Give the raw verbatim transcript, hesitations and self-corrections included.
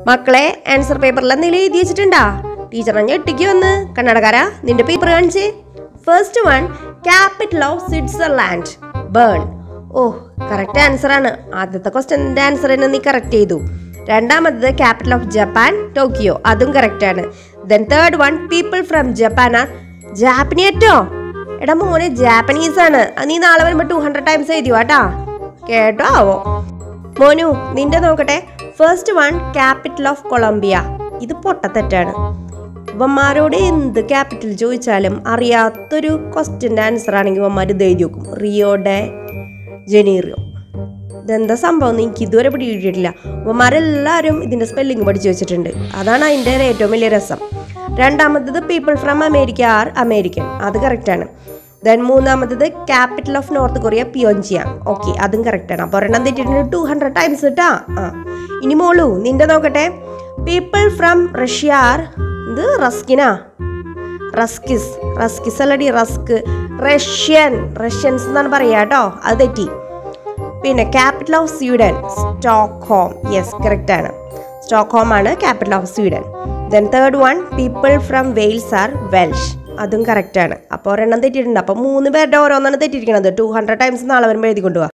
മക്കളെ ആൻസർ പേപ്പറിൽ എന്തെങ്കിലും എഴുതി വെച്ചിട്ടുണ്ടാ? ടീച്ചറെ ഞെട്ടിക്ക് വന്ന് കണ്ണടക്കാരാ നിന്റെ പേപ്പർ കാണിച്ചേ. First one capital of Switzerland Bern. Oh correct answer ആണ്. ആദ്യത്തെ ക്വസ്റ്റ്യൻ്റെ ആൻസർ തന്നെ നീ കറക്റ്റ് ചെയ്തു. രണ്ടാമത്തത് ക്യാപിറ്റൽ ഓഫ് ജപ്പാൻ ടോക്കിയോ, അതും കറക്റ്റ് ആണ്. Then third one people from Japan are ജാപ്പനീറ്റോ. എടാ മോനെ ജാപ്പനീസ് ആണ്. നീ നാളെ വരുമ്പോൾ ടു ഹൺഡ്രഡ് ടൈംസ് എഴുതിയോ കേട്ടാ, കേട്ടോ ആവോ. മോനു നിന്റെ നോക്കട്ടെ. First one capital of Colombia. ഇത് പൊട്ടത്തെറ്റാണ്. ഇവന്മാരോട് എന്ത് ക്യാപിറ്റൽ ചോദിച്ചാലും അറിയാത്തൊരു ക്വസ്റ്റ്യൻ്റെ ആൻസർ ആണെങ്കിൽ ഇവന്മാർ ഇത് എഴുതി വെക്കും, റിയോ ഡെ ജനീറിയോ. ഇതെന്താ സംഭവം എന്ന് എനിക്ക് ഇതുവരെ പിടികിട്ടിയിട്ടില്ല. ഇവന്മാരെല്ലാവരും ഇതിൻ്റെ സ്പെല്ലിങ് പഠിച്ചു വെച്ചിട്ടുണ്ട്. അതാണ് അതിൻ്റെ ഏറ്റവും വലിയ രസം. രണ്ടാമത്തത് people from America are American, അത് കറക്റ്റാണ്. ദെൻ മൂന്നാമത്തത് capital of North Korea Pyongyang. Okay അതും കറക്റ്റാണ്. അപ്പോൾ ഒരെണ്ണം തെറ്റിട്ടുണ്ട് ടു ഹൺഡ്രഡ് ടൈംസ് കേട്ടാ. ആ ഇനി മോളു നിന്റെ നോക്കട്ടെ. പീപ്പിൾ ഫ്രം റഷ്യ ആർ ഇത് റസ്കിനാ റസ്കിസ് റസ്കിസ് അല്ലടി റസ്ക് റഷ്യൻ റഷ്യൻസ് എന്നാണ് പറയുക കേട്ടോ, അത് തെറ്റി. പിന്നെ capital of Sweden Stockholm. Yes correct ആണ്, സ്റ്റോക്ക്ഹോം ആണ് capital of Sweden. Then third one people from Wales are Welsh, അതും കറക്റ്റ് ആണ്. അപ്പോൾ ഒരെണ്ണം തെറ്റിയിട്ടുണ്ട്. അപ്പോൾ മൂന്ന് പേരുടെ ഓരോന്നാണ് തെറ്റിയിരിക്കുന്നത്. ടു ഹൺഡ്രഡ് ടൈംസ് നാളെ വരുമ്പോൾ എഴുതി കൊണ്ടുപോവാ.